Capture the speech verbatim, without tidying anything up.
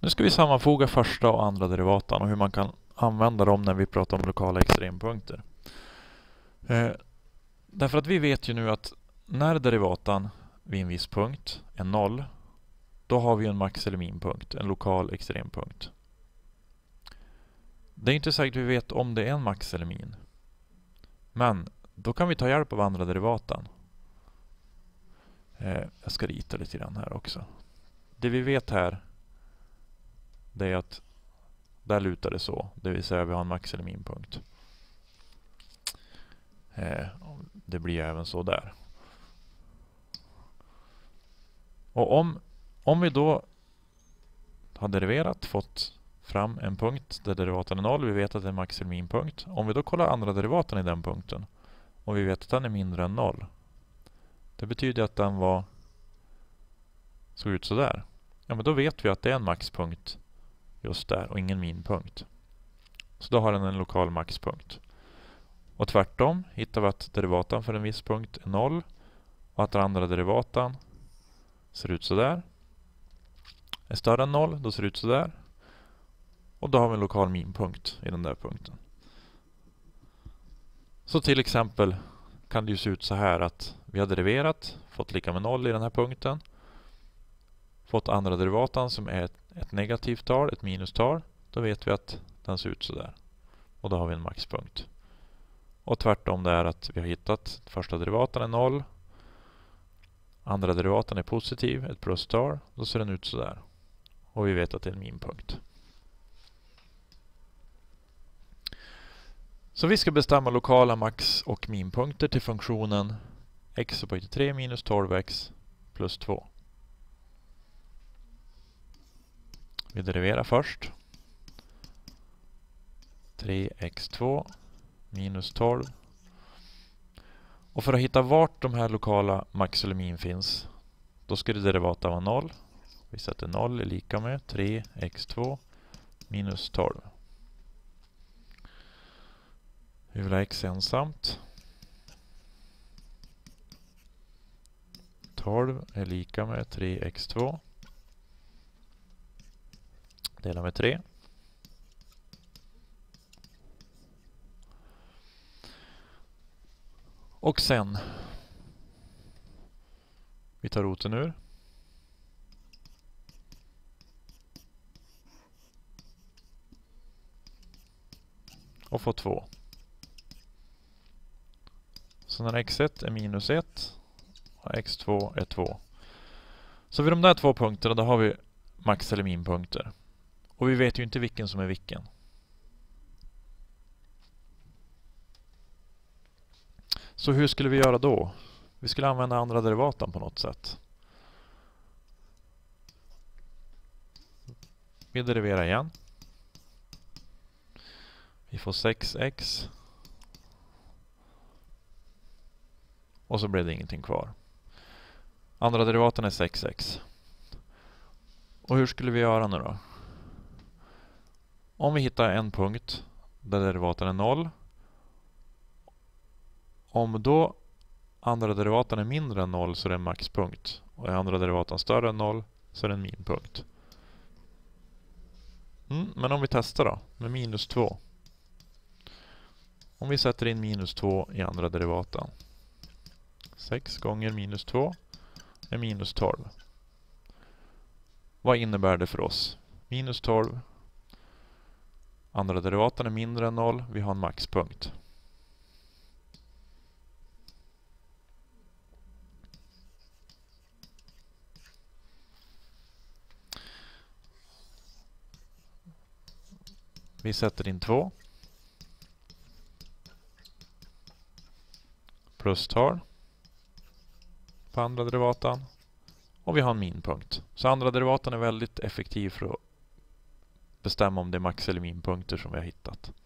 Nu ska vi sammanfoga första och andra derivatan och hur man kan använda dem när vi pratar om lokala extrempunkter. Eh, därför att vi vet ju nu att när derivatan vid en viss punkt är noll, då har vi en max eller minpunkt, en lokal extrempunkt. Det är inte säkert vi vet om det är en max eller min. Men då kan vi ta hjälp av andra derivatan. Eh, jag ska rita lite grann här också. Det vi vet här, det är att där lutar det så. Det vill säga vi har en max eller minpunkt. Eh, det blir även så där. Och om, om vi då har deriverat, fått fram en punkt där derivaten är noll, vi vet att det är en max eller minpunkt. Om vi då kollar andra derivaten i den punkten och vi vet att den är mindre än noll, det betyder att den var såg ut så där. Ja, men då vet vi att det är en maxpunkt just där och ingen minpunkt. Så då har den en lokal maxpunkt. Och tvärtom hittar vi att derivatan för en viss punkt är noll och att den andra derivatan ser ut så där. Är större än noll, då ser det ut så där. Och då har vi en lokal minpunkt i den där punkten. Så till exempel kan det ju se ut så här att vi har deriverat, fått lika med noll i den här punkten. Fått andra derivatan som är ett, ett negativt tal, ett minustal. Då vet vi att den ser ut så där. Och då har vi en maxpunkt. Och tvärtom det är att vi har hittat första derivatan är noll. Andra derivatan är positiv, ett plustal. Då ser den ut så där. Och vi vet att det är en minpunkt. Så vi ska bestämma lokala max- och minpunkter till funktionen x upphöjt till tre minus tolv x plus två. Vi deriverar först. tre x två minus tolv. Och för att hitta vart de här lokala max eller min finns, då ska det derivata vara noll. Vi sätter noll är lika med tre x två minus tolv. Vi vill ha x ensamt. tolv är lika med tre x två. Dela med tre. Och sen vi tar roten ur. Och får två. Så när x ett är minus ett och x två är två. Så vid de där två punkterna då har vi max eller minpunkter. Och vi vet ju inte vilken som är vilken. Så hur skulle vi göra då? Vi skulle använda andra derivatan på något sätt. Vi deriverar igen. Vi får sex x. Och så blev det ingenting kvar. Andra derivaten är sex x. Och hur skulle vi göra nu då? Om vi hittar en punkt där derivaten är noll. Om då andra derivaten är mindre än noll så är det en maxpunkt. Och är andra derivaten större än noll så är det en minpunkt. Mm, men om vi testar då med minus två. Om vi sätter in minus två i andra derivaten. sex gånger minus två är minus tolv. Vad innebär det för oss? Minus tolv. Andra derivaten är mindre än noll. Vi har en maxpunkt. Vi sätter in två. Plustal. På andra derivatan. Och vi har en minpunkt. Så andra derivatan är väldigt effektiv för att bestämma om det är max eller minpunkter som vi har hittat.